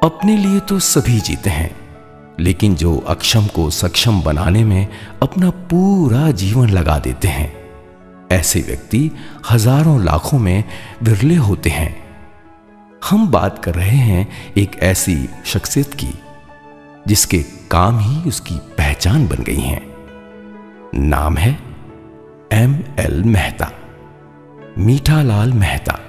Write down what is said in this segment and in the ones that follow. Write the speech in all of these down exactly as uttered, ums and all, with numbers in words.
अपने लिए तो सभी जीते हैं, लेकिन जो अक्षम को सक्षम बनाने में अपना पूरा जीवन लगा देते हैं, ऐसे व्यक्ति हजारों लाखों में विरले होते हैं। हम बात कर रहे हैं एक ऐसी शख्सियत की जिसके काम ही उसकी पहचान बन गई हैं। नाम है एम एल मेहता, मीठा लाल मेहता।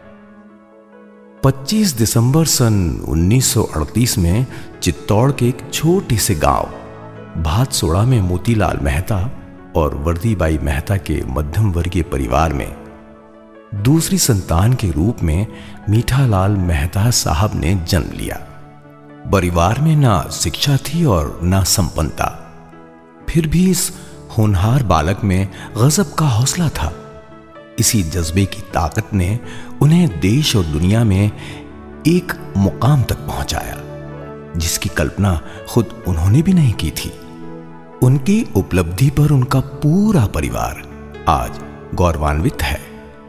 पच्चीस दिसंबर सन उन्नीस सौ अड़तीस में चित्तौड़ के एक छोटे से गांव भातसोड़ा में मोतीलाल मेहता और वर्दीबाई मेहता के मध्यम वर्गीय परिवार में दूसरी संतान के रूप में मीठा लाल मेहता साहब ने जन्म लिया। परिवार में ना शिक्षा थी और ना संपन्नता, फिर भी इस होनहार बालक में गजब का हौसला था। इसी जज्बे की ताकत ने उन्हें देश और दुनिया में एक मुकाम तक पहुंचाया जिसकी कल्पना खुद उन्होंने भी नहीं की थी। उनकी उपलब्धि पर उनका पूरा परिवार आज गौरवान्वित है।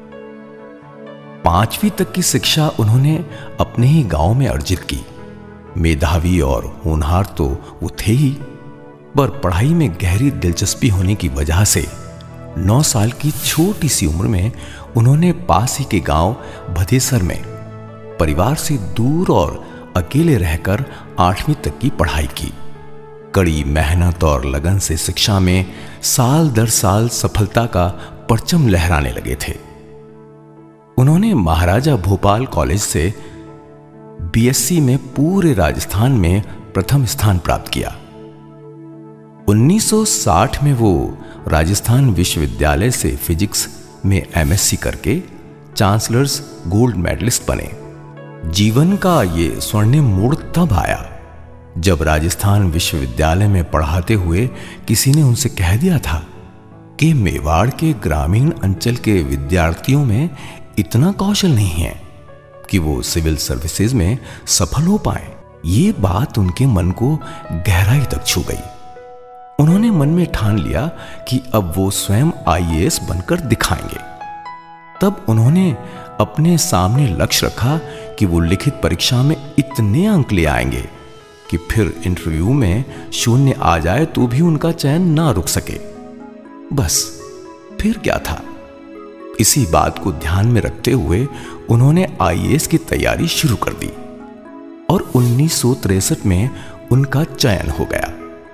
पांचवी तक की शिक्षा उन्होंने अपने ही गांव में अर्जित की। मेधावी और होनहार तो वो थे ही, पर पढ़ाई में गहरी दिलचस्पी होने की वजह से नौ साल की छोटी सी उम्र में उन्होंने पास ही के गांव भदेसर में परिवार से दूर और अकेले रहकर आठवीं तक की पढ़ाई की। कड़ी मेहनत और लगन से शिक्षा में साल दर साल सफलता का परचम लहराने लगे थे। उन्होंने महाराजा भोपाल कॉलेज से बीएससी में पूरे राजस्थान में प्रथम स्थान प्राप्त किया। उन्नीस सौ साठ में वो राजस्थान विश्वविद्यालय से फिजिक्स में एमएससी करके चांसलर्स गोल्ड मेडलिस्ट बने। जीवन का ये स्वर्णिम मोड़ तब आया जब राजस्थान विश्वविद्यालय में पढ़ाते हुए किसी ने उनसे कह दिया था कि मेवाड़ के ग्रामीण अंचल के विद्यार्थियों में इतना कौशल नहीं है कि वो सिविल सर्विसेज में सफल हो पाए। ये बात उनके मन को गहराई तक छू गई। उन्होंने मन में ठान लिया कि अब वो स्वयं आईएएस बनकर दिखाएंगे। तब उन्होंने अपने सामने लक्ष्य रखा कि वो लिखित परीक्षा में इतने अंक ले आएंगे कि फिर इंटरव्यू में शून्य आ जाए तो भी उनका चयन ना रुक सके। बस फिर क्या था। इसी बात को ध्यान में रखते हुए उन्होंने आईएएस की तैयारी शुरू कर दी और उन्नीस सौ तिरसठ में उनका चयन हो गया।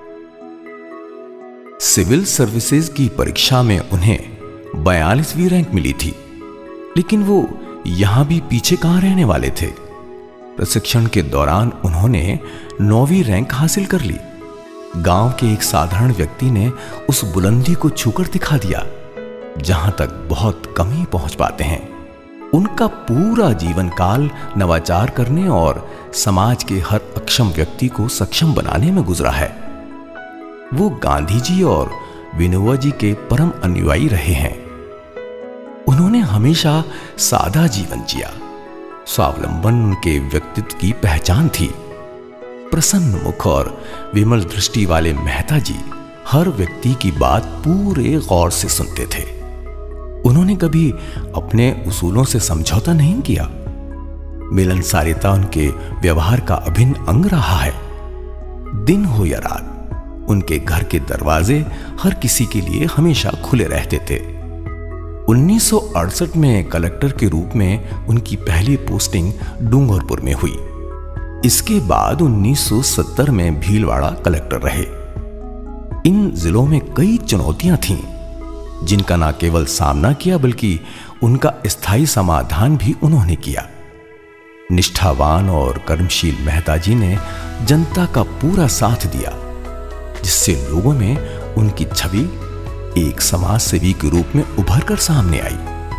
सिविल सर्विसेज की परीक्षा में उन्हें बयालीसवीं रैंक मिली थी, लेकिन वो यहां भी पीछे कहां रहने वाले थे। प्रशिक्षण के दौरान उन्होंने नौवीं रैंक हासिल कर ली। गांव के एक साधारण व्यक्ति ने उस बुलंदी को छूकर दिखा दिया जहां तक बहुत कम ही पहुंच पाते हैं। उनका पूरा जीवन काल नवाचार करने और समाज के हर अक्षम व्यक्ति को सक्षम बनाने में गुजरा है। वो गांधी जी और विनोबा जी के परम अनुयायी रहे हैं। उन्होंने हमेशा सादा जीवन जिया। स्वावलंबन उनके व्यक्तित्व की पहचान थी। प्रसन्न मुख और विमल दृष्टि वाले मेहता जी हर व्यक्ति की बात पूरे गौर से सुनते थे। उन्होंने कभी अपने उसूलों से समझौता नहीं किया। मिलनसारिता उनके व्यवहार का अभिन्न अंग रहा है। दिन हो या रात उनके घर के दरवाजे हर किसी के लिए हमेशा खुले रहते थे। उन्नीस सौ अड़सठ में कलेक्टर के रूप में उनकी पहली पोस्टिंग डूंगरपुर में हुई। इसके बाद उन्नीस सौ सत्तर में भीलवाड़ा कलेक्टर रहे। इन जिलों में कई चुनौतियां थीं, जिनका न केवल सामना किया बल्कि उनका स्थायी समाधान भी उन्होंने किया। निष्ठावान और कर्मशील मेहता जी ने जनता का पूरा साथ दिया, जिससे लोगों में उनकी छवि एक समाज सेवी के रूप में उभर कर सामने आई।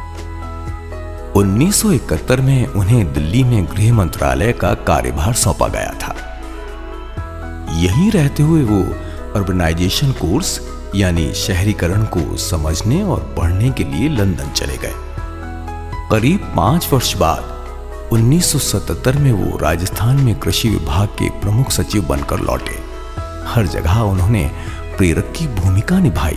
उन्नीस सौ इकहत्तर में उन्हें दिल्ली में गृह मंत्रालय का कार्यभार सौंपा गया था। यहीं रहते हुए वो अर्बनाइजेशन कोर्स यानी शहरीकरण को समझने और पढ़ने के लिए लंदन चले गए। करीब पांच वर्ष बाद उन्नीस सौ सतहत्तर में वो राजस्थान में कृषि विभाग के प्रमुख सचिव बनकर लौटे। हर जगह उन्होंने प्रेरक की भूमिका निभाई।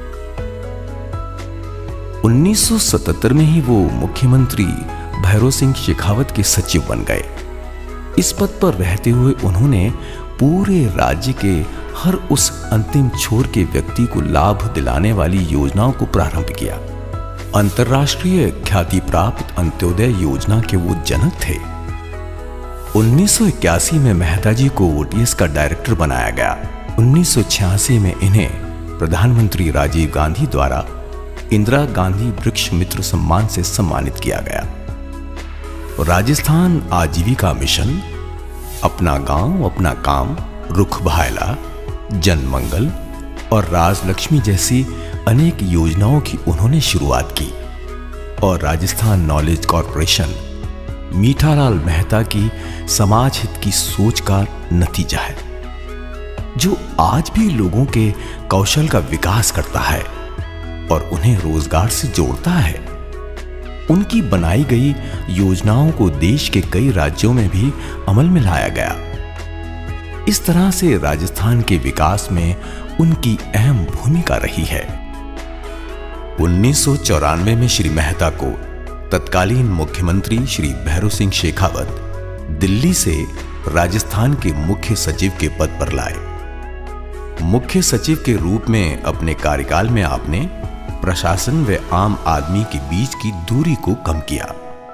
उन्नीस सौ सतहत्तर में ही वो मुख्यमंत्री भैरों सिंह शेखावत के सचिव बन गए। इस पद पर रहते हुए उन्होंने पूरे राज्य के हर उस अंतिम छोर के व्यक्ति को लाभ दिलाने वाली योजनाओं को प्रारंभ किया। अंतर्राष्ट्रीय ख्याति प्राप्त अंत्योदय योजना के वो जनक थे। उन्नीस सौ इक्यासी में मेहता जी को ओटीएस का डायरेक्टर बनाया गया। उन्नीस सौ छियासी में इन्हें प्रधानमंत्री राजीव गांधी द्वारा इंदिरा गांधी वृक्ष मित्र सम्मान से सम्मानित किया गया। राजस्थान आजीविका मिशन, अपना गांव अपना काम, रुख भायला, जनमंगल और राजलक्ष्मी जैसी अनेक योजनाओं की उन्होंने शुरुआत की और राजस्थान नॉलेज कॉरपोरेशन मीठालाल मेहता की समाज हित की सोच का नतीजा है, जो आज भी लोगों के कौशल का विकास करता है और उन्हें रोजगार से जोड़ता है। उनकी बनाई गई योजनाओं को देश के कई राज्यों में भी अमल में लाया गया। इस तरह से राजस्थान के विकास में उनकी अहम भूमिका रही है। उन्नीस सौ चौरानवे में श्री मेहता को तत्कालीन मुख्यमंत्री श्री भैरों सिंह शेखावत दिल्ली से राजस्थान के मुख्य सचिव के पद पर लाए। मुख्य सचिव के रूप में अपने कार्यकाल में आपने प्रशासन व आम आदमी के बीच की दूरी को कम किया।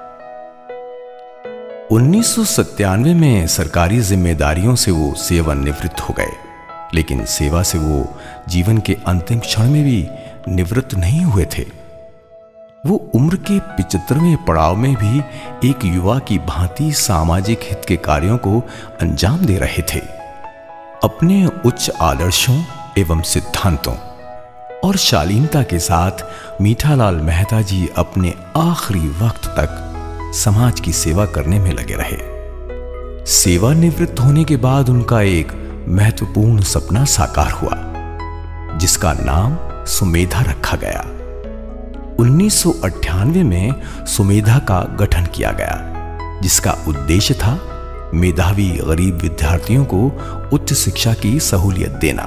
उन्नीस सौ सत्तानवे में सरकारी जिम्मेदारियों से वो सेवानिवृत्त हो गए, लेकिन सेवा से वो जीवन के अंतिम क्षण में भी निवृत्त नहीं हुए थे। वो उम्र के पिचहत्तरवें पड़ाव में भी एक युवा की भांति सामाजिक हित के कार्यों को अंजाम दे रहे थे। अपने उच्च आदर्शों एवं सिद्धांतों और शालीनता के साथ मीठालाल मेहता जी अपने आखिरी वक्त तक समाज की सेवा करने में लगे रहे। सेवानिवृत्त होने के बाद उनका एक महत्वपूर्ण सपना साकार हुआ, जिसका नाम सुमेधा रखा गया। उन्नीस सौ अट्ठानवे में सुमेधा का गठन किया गया, जिसका उद्देश्य था मेधावी गरीब विद्यार्थियों को उच्च शिक्षा की सहूलियत देना।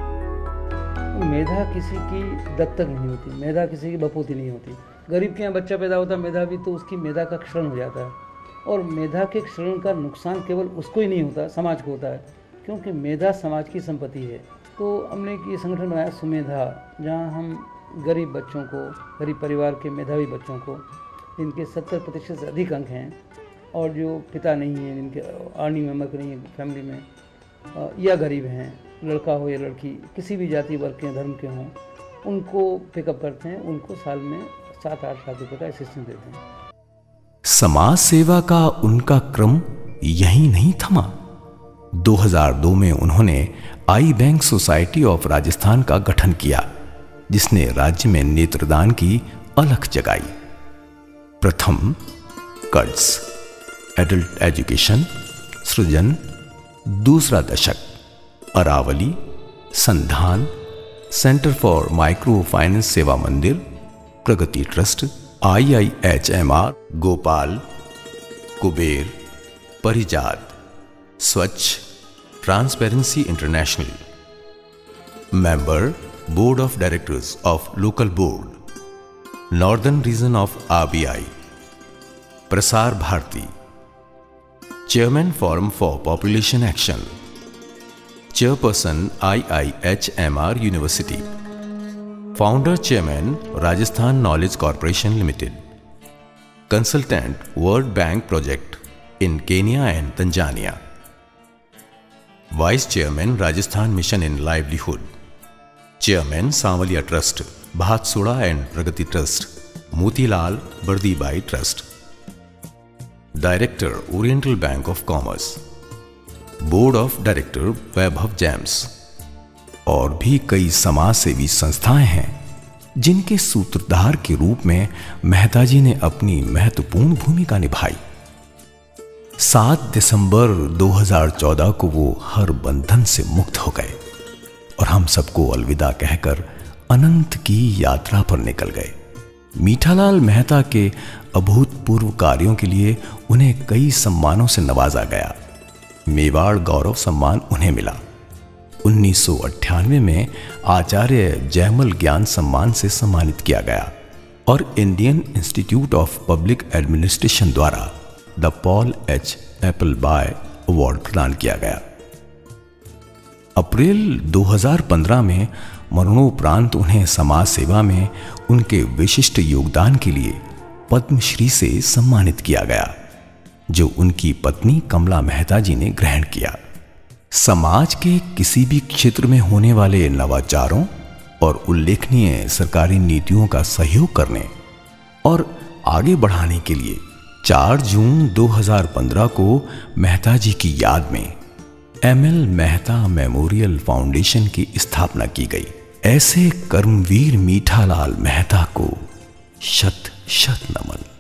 मेधा किसी की दत्तक नहीं होती, मेधा किसी की बपूती नहीं होती। गरीब के यहाँ बच्चा पैदा होता है मेधावी, तो उसकी मेधा का क्षरण हो जाता है, और मेधा के क्षरण का नुकसान केवल उसको ही नहीं होता, समाज को होता है, क्योंकि मेधा समाज की संपत्ति है। तो हमने ये संगठन बनाया सुमेधा, जहाँ हम गरीब बच्चों को, गरीब परिवार के मेधावी बच्चों को, जिनके सत्तर प्रतिशत से अधिक अंक हैं और जो पिता नहीं है, जिनके अर्निंग मेंबर नहीं है फैमिली में, या गरीब हैं, लड़का हो या लड़की, किसी भी जाति वर्ग के धर्म के हों, उनको पिकअप करते हैं। उनको साल में सात आठ लाख रुपए का असिस्टेंस देते हैं। समाज सेवा का उनका क्रम यहीं नहीं थमा। दो हज़ार दो में उन्होंने eye bank society of Rajasthan का गठन किया, जिसने राज्य में नेत्रदान की अलख जगाई। प्रथम कर्ज, एडल्ट एजुकेशन, सृजन, दूसरा दशक, अरावली, संधान, centre for micro finance Seva Mandir, Pragati trust, I I H M R, Gopal, Kuber, Parijat, Swachh, transparency international, member board of directors of local board, northern region of R B I, Prasar Bharati, chairman forum for population action, chairperson I I H M R university, founder chairman Rajasthan knowledge corporation limited, consultant world bank project in Kenya and Tanzania, vice chairman Rajasthan mission in livelihood, chairman Sanwaliya trust, Bhatsoda and Pragati trust, Motilal Bardibai trust, director oriental bank of commerce, board of director Vaibhav gems, और भी कई समाज सेवी संस्थाएं हैं, जिनके सूत्रधार के रूप में मेहता जी ने अपनी महत्वपूर्ण भूमिका निभाई। सात दिसंबर दो हज़ार चौदह को वो हर बंधन से मुक्त हो गए और हम सबको अलविदा कहकर अनंत की यात्रा पर निकल गए। मीठालाल मेहता के अभूतपूर्व कार्यों के लिए उन्हें कई सम्मानों से नवाजा गया। मेवाड़ गौरव सम्मान उन्हें मिला। उन्नीस सौ अट्ठानवे में आचार्य जयमल ज्ञान सम्मान से सम्मानित किया गया और Indian institute of public administration द्वारा the Paul H Appleby award प्रदान किया गया। अप्रैल दो हज़ार पंद्रह में मरणोपरांत उन्हें समाज सेवा में उनके विशिष्ट योगदान के लिए पद्मश्री से सम्मानित किया गया, जो उनकी पत्नी कमला मेहता जी ने ग्रहण किया। समाज के किसी भी क्षेत्र में होने वाले नवाचारों और उल्लेखनीय सरकारी नीतियों का सहयोग करने और आगे बढ़ाने के लिए चार जून दो हज़ार पंद्रह को मेहता जी की याद में M L Mehta memorial foundation की स्थापना की गई। ऐसे कर्मवीर मीठालाल मेहता को शत शत नमन।